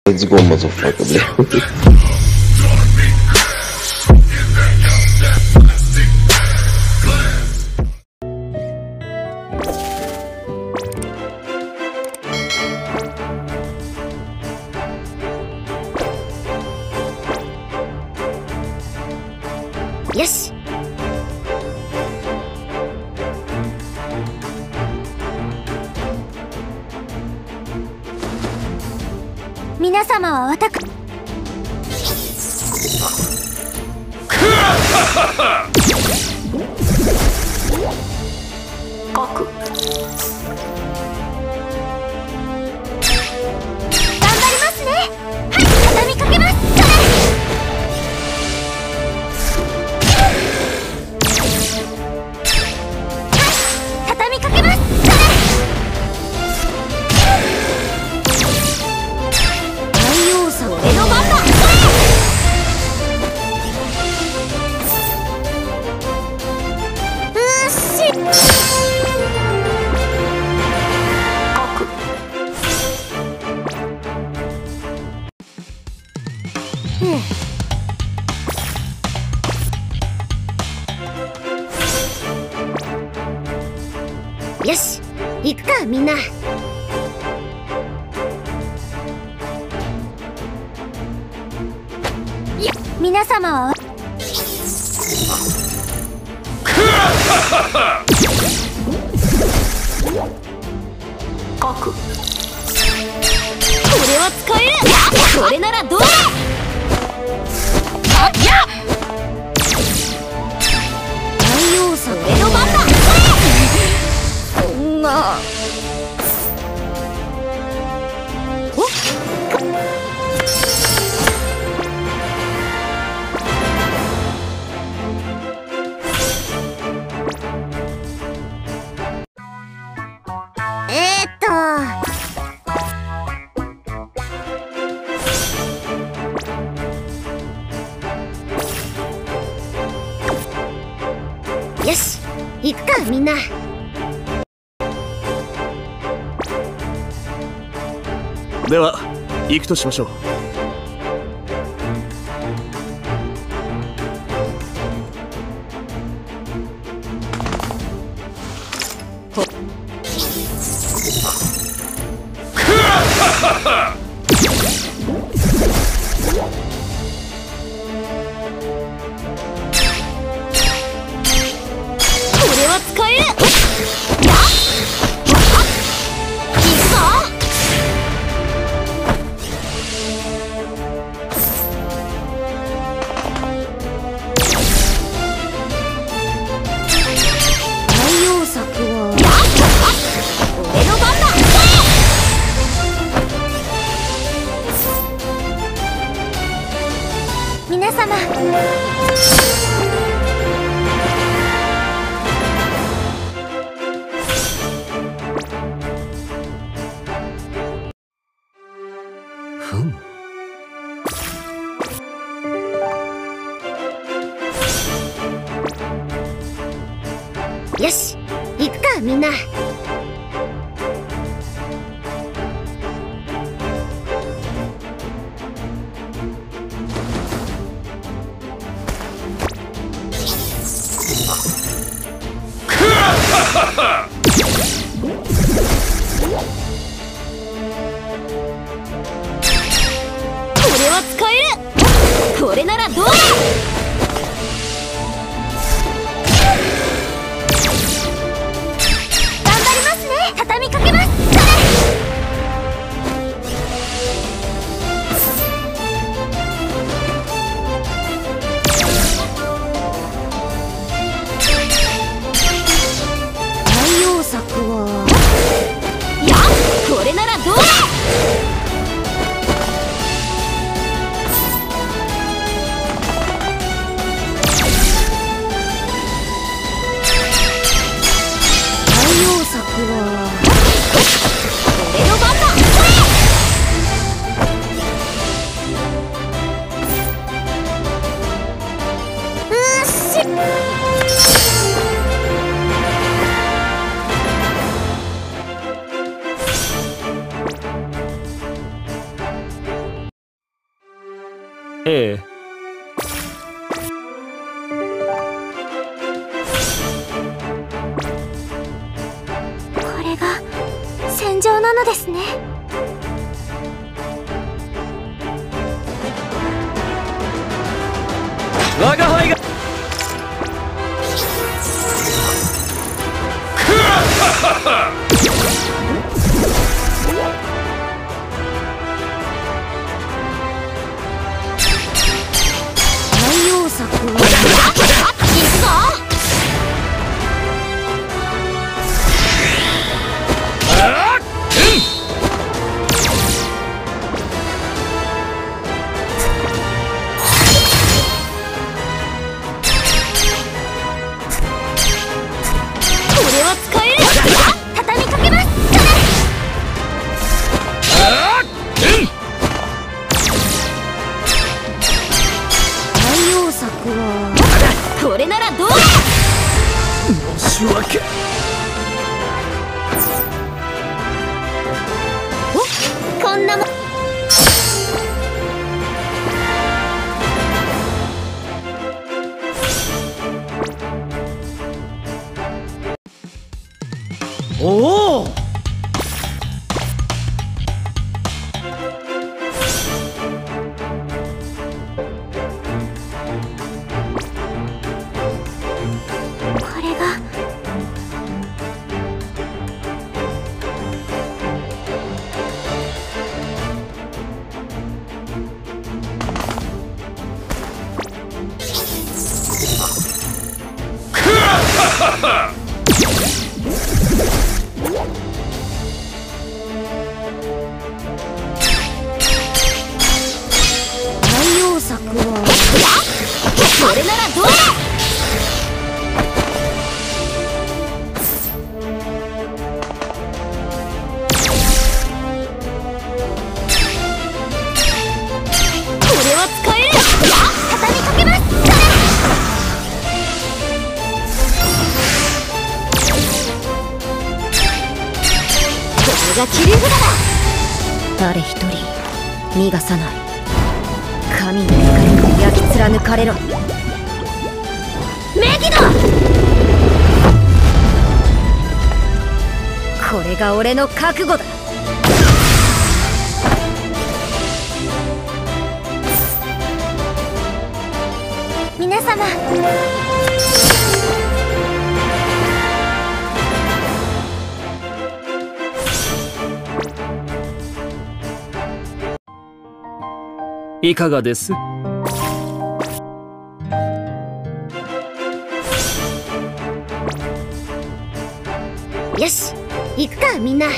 Let's go, motherfucker. よし。皆様は私僕頑張りますね。はい、畳みかけます。よし、行くかみんな。皆様はこれは使える。これならどうだ。太陽さん江戸番だ。そんなよし、行くかみんな。 では行くとしましょう。 使える。皆様よし、行くかみんな。これは使える。これならどうだ。畳みかけます。太陽作はこれならどうだ。 ええ。 これが戦場なのですね。 我が輩が太陽作を行くぞ。これならどうだ。 申し訳。 お、こんなもん。 おお。 太陽作をこれならどうだ。これは使える。畳みかけます。これが切り札だ。誰一人逃がさない。神の怒りが焼き貫かれろ。メギド。これが俺の覚悟だ。皆様、 いかがです？ よし、行くかみんな。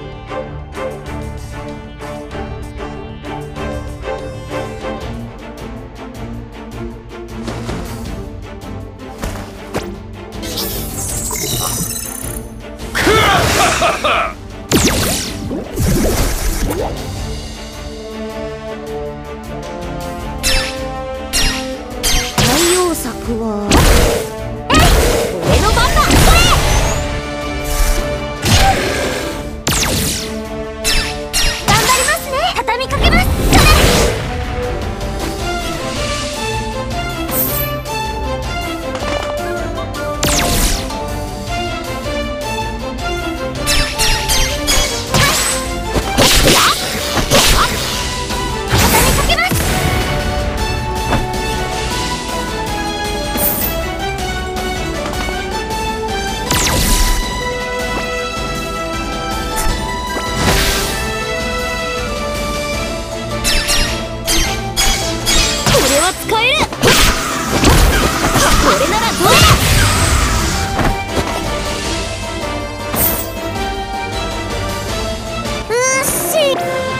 太陽作は俺の番だ。頑張りますね。畳みかけます。使える。これならどうだ。うっし。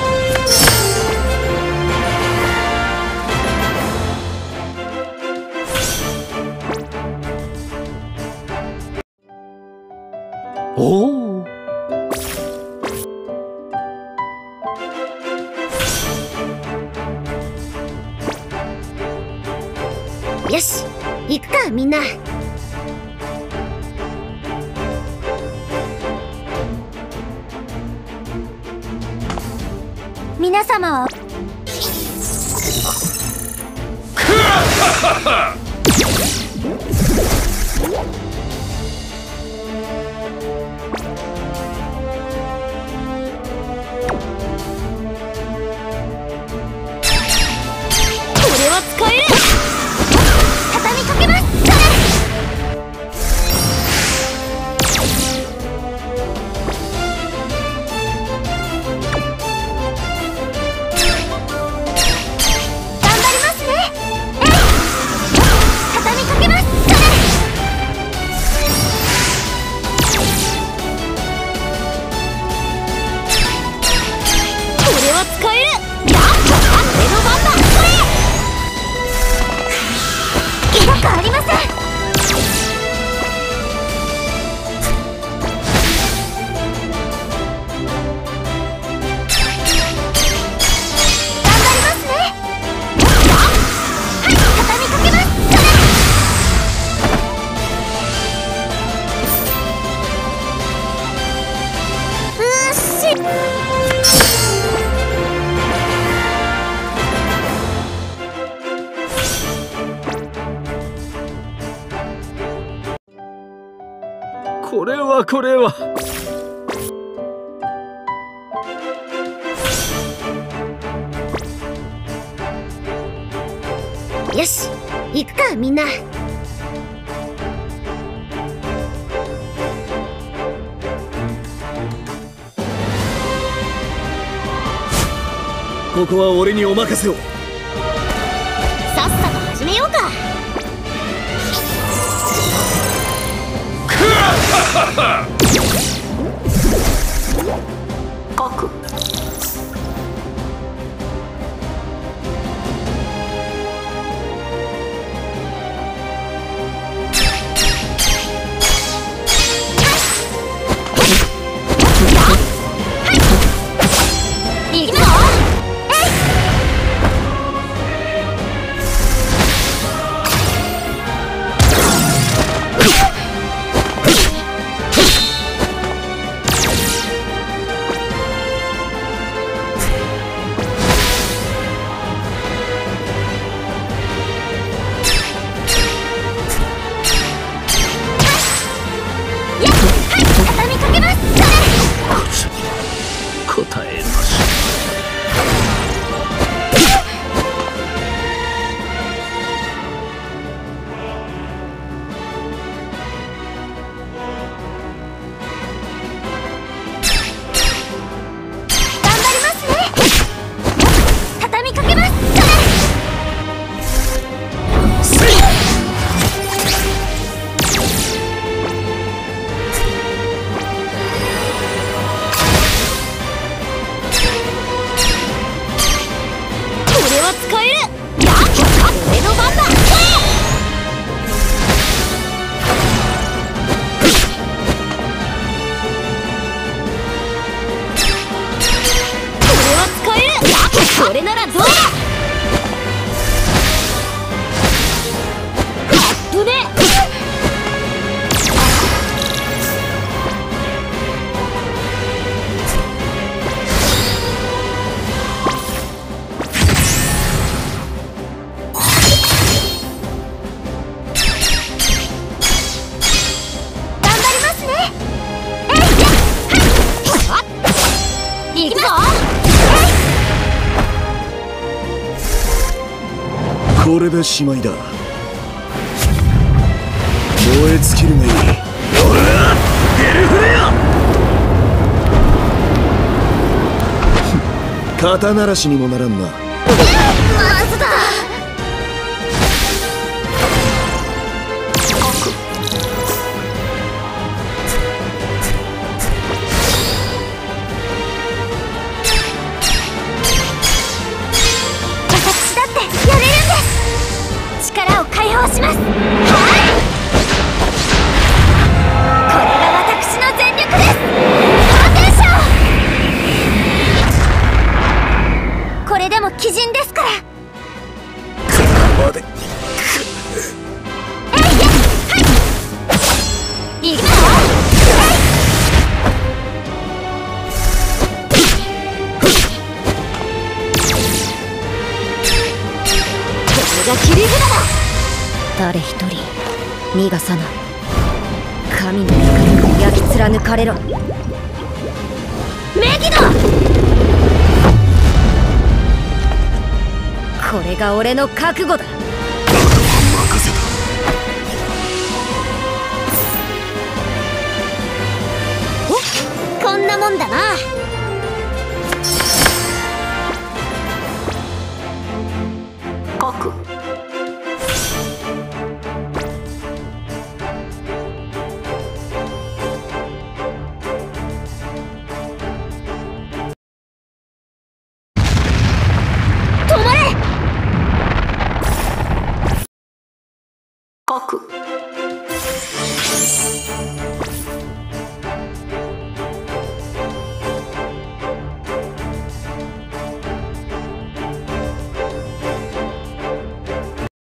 おお。 よし、行くかみんな。皆様はこれはよし、行くかみんな。 ここは俺にお任せを。 さっさと始めようか。 核行くぞ。 答えなし。 頑張りますね。畳みかけます。使える。やっ、俺の番だ。これは使える。やっ、これならどうだ。アップね。行くぞ。 これでしまいだ。燃え尽きるがいい。俺はヘルフレア。肩慣らしにもならんな。 まずだ。私だってやれるんです。力を解放します。はい、これが私の全力です。パーテーション。これでも鬼人ですから。 ここまで。 いくぞ。これが切り札だ。 誰一人逃がさない。神の光に焼き貫かれろ。メギド！これが俺の覚悟だ。 任せた。 こんなもんだな。